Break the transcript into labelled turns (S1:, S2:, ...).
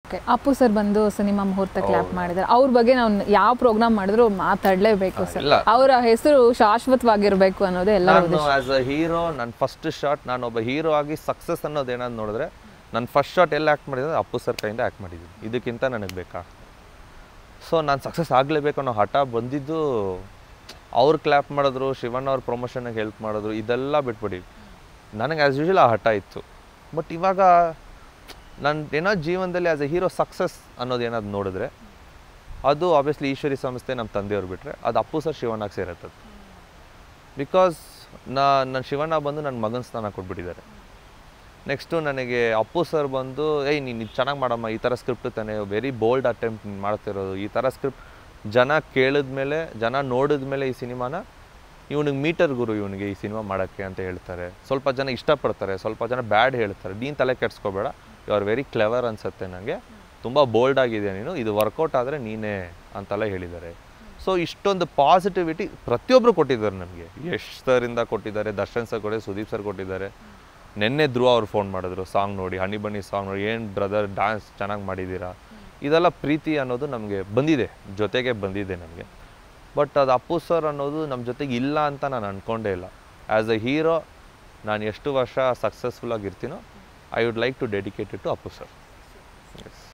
S1: Okay, Appu sir ಬಂದು cinema ಮುಹೂರ್ತ clap ಮಾಡಿದ್ದಾರೆ. ಅವ್ರ ಬಗ್ಗೆ ನಾವು ಯಾವ ಪ್ರೋಗ್ರಾಮ್ ಮಾಡಿದ್ರು ಮಾತಾಡಲೇಬೇಕು ಸರ್. ಅವರ ಹೆಸರು ಶಾಶ್ವತವಾಗಿರಬೇಕು ಅನ್ನೋದೇ ಎಲ್ಲ.
S2: ನಾನು ಆಸ್ ಅ ಹೀರೋ ನನ್ನ ಫಸ್ಟ್ ಶಾಟ್, ನಾನು ಒಬ್ಬ ಹೀರೋ ಆಗಿ ಸಕ್ಸಸ್ ಅನ್ನೋದು ಏನಾದ್ರು ನೋಡಿದ್ರೆ ನನ್ನ ಫಸ್ಟ್ ಶಾಟ್ ಎಲ್ಲ ಆ್ಯಕ್ಟ್ ಮಾಡಿದ್ರೆ ಅಪ್ಪು ಸರ್ ಕೈಯಿಂದ ಆ್ಯಕ್ಟ್ ಮಾಡಿದ್ದೀನಿ. ಇದಕ್ಕಿಂತ ನನಗೆ ಬೇಕಾ? ಸೊ ನಾನು ಸಕ್ಸಸ್ ಆಗಲೇಬೇಕು ಅನ್ನೋ ಹಠ ಬಂದಿದ್ದು. ಅವ್ರು ಕ್ಲ್ಯಾಪ್ ಮಾಡಿದ್ರು, ಶಿವಣ್ಣ ಅವ್ರ ಪ್ರಮೋಷನ್ಗೆ ಹೆಲ್ಪ್ ಮಾಡಿದ್ರು, ಇದೆಲ್ಲ ಬಿಟ್ಬಿಡಿ. ನನಗೆ ಆ್ಯಸ್ ಯೂಶುವಲ್ ಆ ಹಠ ಇತ್ತು. ಬಟ್ ಇವಾಗ ನನ್ನ ಏನೋ ಜೀವನದಲ್ಲಿ ಆ್ಯಸ್ ಎ ಹೀರೋ ಸಕ್ಸಸ್ ಅನ್ನೋದು ಏನಾದ್ರು ನೋಡಿದ್ರೆ ಅದು ಆಬ್ವಿಯಸ್ಲಿ ಈಶ್ವರಿ ಸಂಸ್ಥೆ ನಮ್ಮ ತಂದೆಯವ್ರು ಬಿಟ್ಟರೆ ಅದು ಅಪ್ಪು ಸರ್ ಶಿವಣ್ಣಗೆ ಸೇರುತ್ತದೆ. ಬಿಕಾಸ್ ನನ್ನ ಶಿವಣ್ಣ ಬಂದು ನನ್ನ ಮಗನ ಸ್ಥಾನ ಕೊಟ್ಬಿಟ್ಟಿದ್ದಾರೆ. ನೆಕ್ಸ್ಟು ನನಗೆ ಅಪ್ಪು ಸರ್ ಬಂದು ನೀನು ಚೆನ್ನಾಗಿ ಮಾಡಮ್ಮ, ಈ ಥರ ಸ್ಕ್ರಿಪ್ಟ್ ತಾನೆ, ವೆರಿ ಬೋಲ್ಡ್ ಅಟೆಂಪ್ಟ್ ಮಾಡ್ತಿರೋದು, ಈ ಥರ ಸ್ಕ್ರಿಪ್ಟ್ ಜನ ಕೇಳಿದ್ಮೇಲೆ, ಜನ ನೋಡಿದ್ಮೇಲೆ ಈ ಸಿನಿಮಾನ ಇವನಿಗೆ ಮೀಟರ್ ಗುರು, ಇವನಿಗೆ ಈ ಸಿನಿಮಾ ಮಾಡೋಕ್ಕೆ ಅಂತ ಹೇಳ್ತಾರೆ. ಸ್ವಲ್ಪ ಜನ ಇಷ್ಟಪಡ್ತಾರೆ, ಸ್ವಲ್ಪ ಜನ ಬ್ಯಾಡ್ ಹೇಳ್ತಾರೆ. ನೀನು ತಲೆ ಕೆಡ್ಸ್ಕೊಬೇಡ, ಯು ಆರ್ ವೆರಿ ಕ್ಲೆವರ್ ಅನಿಸುತ್ತೆ ನನಗೆ, ತುಂಬ ಬೋಲ್ಡ್ ಆಗಿದೆ ನೀನು, ಇದು ವರ್ಕೌಟ್ ಆದರೆ ನೀನೇ ಅಂತೆಲ್ಲ ಹೇಳಿದ್ದಾರೆ. ಸೊ ಇಷ್ಟೊಂದು ಪಾಸಿಟಿವಿಟಿ ಪ್ರತಿಯೊಬ್ಬರು ಕೊಟ್ಟಿದ್ದಾರೆ ನನಗೆ. ಯಶ್ ಸರಿಂದ ಕೊಟ್ಟಿದ್ದಾರೆ, ದರ್ಶನ್ ಸರ್ ಕೊಟ್ಟಿದ್ದಾರೆ, ಸುದೀಪ್ ಸರ್ ಕೊಟ್ಟಿದ್ದಾರೆ. ನೆನ್ನೆ ಧ್ರುವ ಅವ್ರು ಫೋನ್ ಮಾಡಿದ್ರು, ಸಾಂಗ್ ನೋಡಿ, ಹನಿ ಬನ್ನಿ ಸಾಂಗ್ ನೋಡಿ, ಏನು ಬ್ರದರ್ ಡ್ಯಾನ್ಸ್ ಚೆನ್ನಾಗಿ ಮಾಡಿದ್ದೀರಾ. ಇದೆಲ್ಲ ಪ್ರೀತಿ ಅನ್ನೋದು ನಮಗೆ ಬಂದಿದೆ, ಜೊತೆಗೆ ಬಂದಿದೆ ನಮಗೆ. ಬಟ್ ಅದು ಅಪ್ಪು ಸರ್ ಅನ್ನೋದು ನಮ್ಮ ಜೊತೆಗೆ ಇಲ್ಲ ಅಂತ ನಾನು ಅಂದ್ಕೊಂಡೇ ಇಲ್ಲ. ಆ್ಯಸ್ ಅ ಹೀರೋ ನಾನು ಎಷ್ಟು ವರ್ಷ ಸಕ್ಸಸ್ಫುಲ್ ಆಗಿರ್ತೀನೋ, I would like to dedicate it to Appu sir. S.